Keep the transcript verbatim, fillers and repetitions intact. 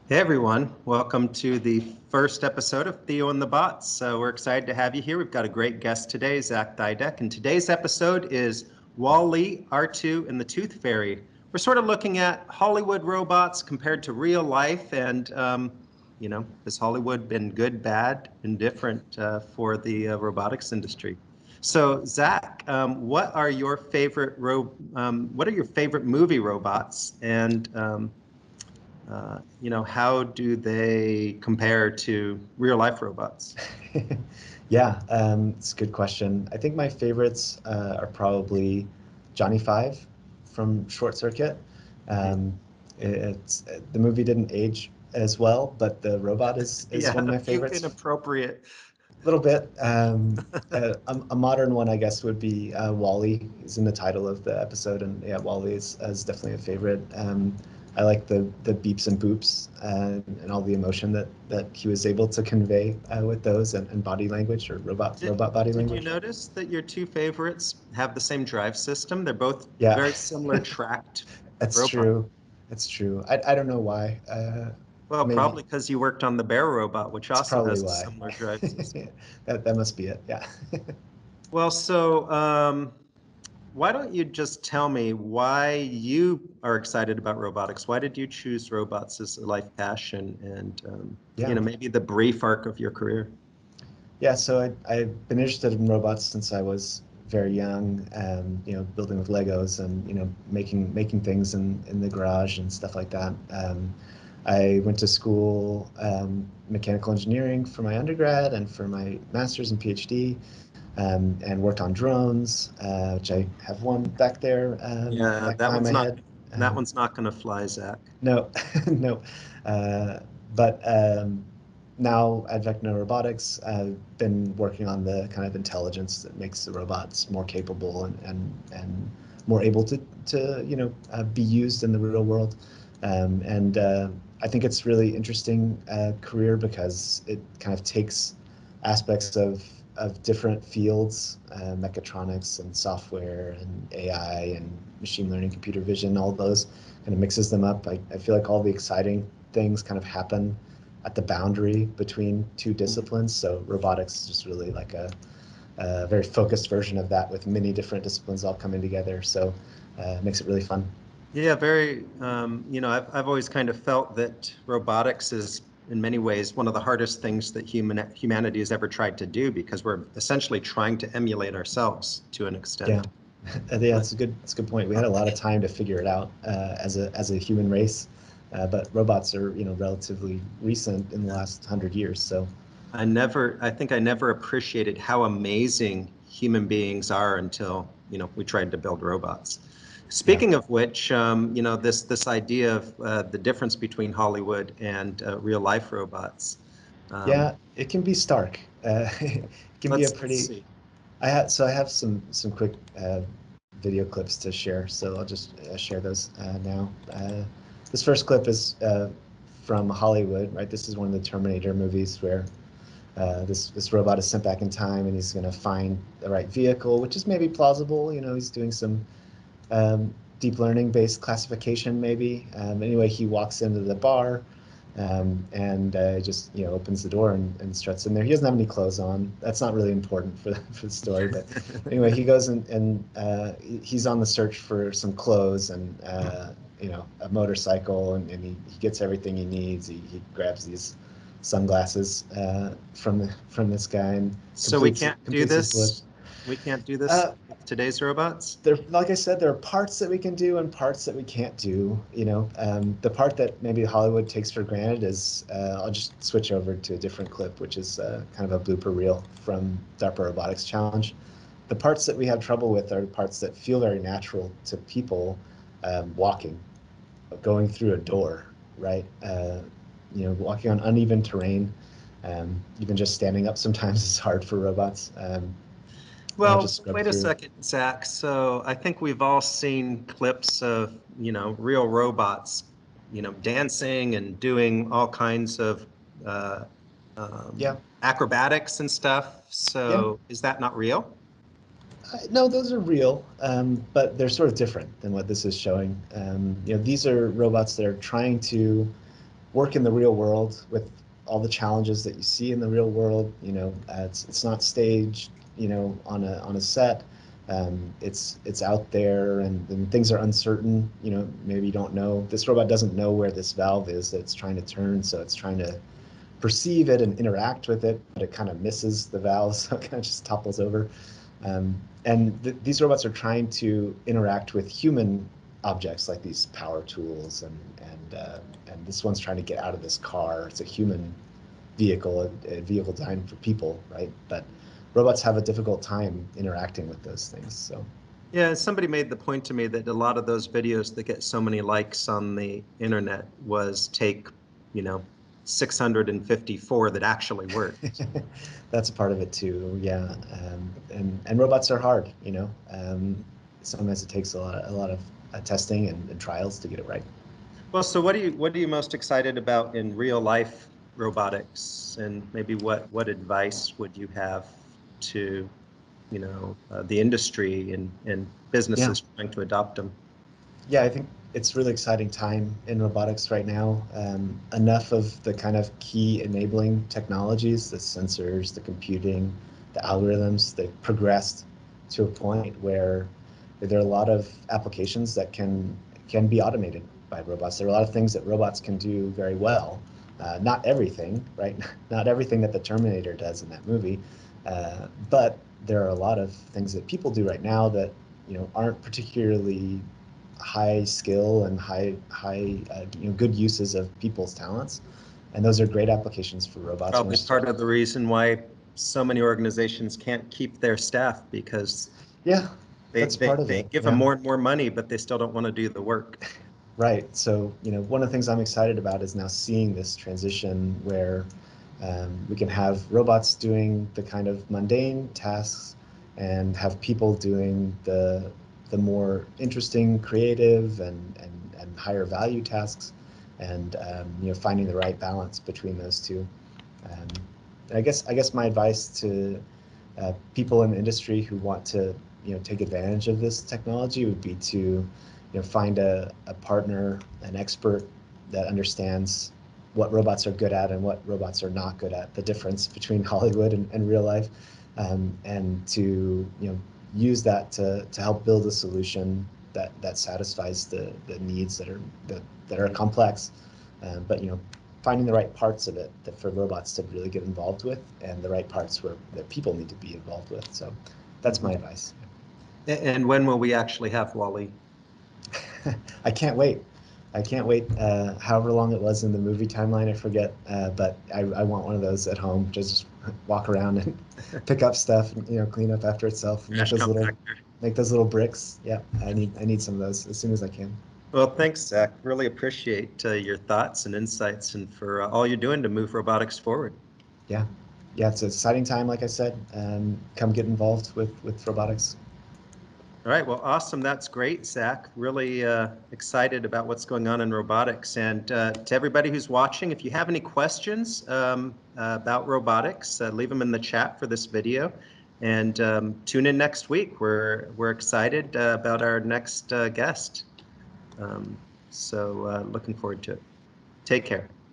Hey everyone, welcome to the first episode of Theo and the Bots. So we're excited to have you here. We've got a great guest today, Zac Dydek, and today's episode is Wall-E, R two, and the Tooth Fairy. We're sort of looking at Hollywood robots compared to real life, and um, you know, has Hollywood been good, bad, indifferent uh, for the uh, robotics industry? So Zac, um, what are your favorite ro um, what are your favorite movie robots, and um, uh, you know, how do they compare to real life robots? Yeah, um, it's a good question. I think my favorites uh, are probably Johnny Five from Short Circuit. Um, it- it's the movie didn't age as well, but the robot is is Yeah, one of a my few favorites. inappropriate. A little bit. Um, a, a a modern one, I guess, would be uh, Wall-E. Is in the title of the episode, and yeah, Wall-E is, is definitely a favorite. Um, I like the the beeps and boops uh, and all the emotion that that he was able to convey uh, with those and, and body language or robot Did, robot body did you language. notice that your two favorites have the same drive system? They're both Yeah, very similar tracked that's robots. true. That's true. I I don't know why. Uh, Well, maybe probably because you worked on the Bear robot, which it's also probably has a why. similar drive system. That that must be it. Yeah. Well, so um, why don't you just tell me why you are excited about robotics? Why did you choose robots as a life passion and um, you Yeah. know, maybe the brief arc of your career? Yeah, so I, I've been interested in robots since I was very young, um, you know, building with Legos and, you know, making making things in, in the garage and stuff like that. Um, I went to school, um, mechanical engineering for my undergrad and for my master's and PhD, um, and worked on drones, uh, which I have one back there, um, Yeah, back that behind one's my not head. that Um, one's not going to fly, Zach. no, no. Uh, but um, now at Vecna Robotics, I've been working on the kind of intelligence that makes the robots more capable and and, and more able to to you know uh, be used in the real world. Um, and uh, I think it's really interesting uh, career because it kind of takes aspects of of different fields, uh, mechatronics and software and A I and machine learning, computer vision, all those kind of mixes them up. I, I feel like all the exciting things kind of happen at the boundary between two disciplines. So robotics is just really like a, a very focused version of that with many different disciplines all coming together. So uh, it makes it really fun. Yeah, very, um, you know, I've I've always kind of felt that robotics is in many ways one of the hardest things that human humanity has ever tried to do because we're essentially trying to emulate ourselves to an Yeah. extent. Yeah, But it's a good, it's a good point. We had a lot of time to figure it out uh, as a as a human race, uh, but robots are, you know, relatively recent in the last hundred years. So I never, I think I never appreciated how amazing human beings are until, you know, we tried to build robots. yeah, Speaking of which, um, you know, this this idea of uh, the difference between Hollywood and uh, real life robots. Um, yeah, it can be stark. Uh, it can be a let's let's pretty. see. I had so I have some some quick uh, video clips to share, so I'll just uh, share those uh, now. Uh, this first clip is uh, from Hollywood, right? This is one of the Terminator movies where uh, this this robot is sent back in time and he's going to find the right vehicle, which is maybe plausible. You know, he's doing some um, deep learning based classification, maybe. Um, anyway, he walks into the bar um, and uh, just you know opens the door and, and struts in there. He doesn't have any clothes on. That's not really important for the, for the story, but anyway, he goes in, and uh, he's on the search for some clothes and uh, you know a motorcycle, and, and he, he gets everything he needs. He, he grabs these sunglasses uh, from the from this guy and So we completes can't do completes his list. this. We can't do this Uh, with today's robots. there, like I said, there are parts that we can do and parts that we can't do. You know, um, the part that maybe Hollywood takes for granted is uh, I'll just switch over to a different clip, which is uh, kind of a blooper reel from DARPA Robotics Challenge. The parts that we have trouble with are parts that feel very natural to people um, walking, going through a door, right? Uh, you know, walking on uneven terrain. Um, even just standing up sometimes is hard for robots. Um, and I'll just Well, scrub wait a through. second, Zach. So I think we've all seen clips of, you know, real robots, you know, dancing and doing all kinds of uh, Yeah, um, acrobatics and stuff. yeah. So is that not real? Uh, No, those are real, um, but they're sort of different than what this is showing. Um, you know, these are robots that are trying to work in the real world with all the challenges that you see in the real world. You know, uh, it's it's not staged, you know, on a on a set. Um, it's it's out there, and, and things are uncertain. You know, maybe you don't know. This robot doesn't know where this valve is that it's trying to turn, so it's trying to perceive it and interact with it, but it kind of misses the valve, so it kind of just topples over. Um, and th these robots are trying to interact with human objects like these power tools, and and uh, and this one's trying to get out of this car. It's a human vehicle, a, a vehicle designed for people, right? But robots have a difficult time interacting with those things. So Yeah, somebody made the point to me that a lot of those videos that get so many likes on the internet was take, you know, six hundred fifty-four that actually work. that's a part of it too. Yeah, um, and and robots are hard. You know, um, sometimes it takes a lot, a lot of uh, testing and, and trials to get it right. Well, so what do you what are you most excited about in real life robotics, and maybe what what advice would you have to, you know, uh, the industry and and Yeah. businesses trying to adopt them? Yeah, I think it's a really exciting time in robotics right now. Um, enough of the kind of key enabling technologies, the sensors, the computing, the algorithms, they've progressed to a point where there are a lot of applications that can can be automated by robots. There are a lot of things that robots can do very well. Uh, not everything, right? Not everything that the Terminator does in that movie, uh, but there are a lot of things that people do right now that you know aren't particularly high skill and high high uh, you know good uses of people's talents, and those are great applications for robots. And we're Probably start, part of the reason why so many organizations can't keep their staff, because yeah, they that's they, part of they it. give them Yeah, more and more money, but they still don't want to do the work. right. So you know one of the things I'm excited about is now seeing this transition where um, we can have robots doing the kind of mundane tasks and have people doing the the more interesting, creative, and and, and higher value tasks, and um, you know finding the right balance between those two. Um, and I guess I guess my advice to uh, people in the industry who want to you know take advantage of this technology would be to you know find a, a partner, an expert that understands what robots are good at and what robots are not good at, the difference between Hollywood and, and real life, um, and to you know use that to, to help build a solution that, that satisfies the, the needs that are that, that are complex, um, but you know finding the right parts of it that for robots to really get involved with, and the right parts where that people need to be involved with. So that's my Mhm. advice. And when will we actually have Wall-E? I can't wait. I can't wait. Uh, however long it was in the movie timeline, I forget. Uh, but I, I want one of those at home. Just walk around and pick up stuff, and you know, clean up after itself, and make Trash those little, compactor. make those little bricks. Yeah, I need I need some of those as soon as I can. Well, thanks, Zach. Really appreciate uh, your thoughts and insights, and for uh, all you're doing to move robotics forward. Yeah, yeah, it's an exciting time. Like I said, um, come get involved with with robotics. All right, well, awesome. That's great, Zach. Really uh, excited about what's going on in robotics. And uh, to everybody who's watching, if you have any questions um, uh, about robotics, uh, leave them in the chat for this video. And um, tune in next week. We're, we're excited uh, about our next uh, guest. Um, so uh, looking forward to it. Take care.